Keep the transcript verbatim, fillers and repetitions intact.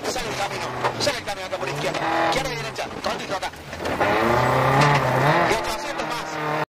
sale el camino, sale el camino acá por izquierda, izquierda y derecha, cortito acá.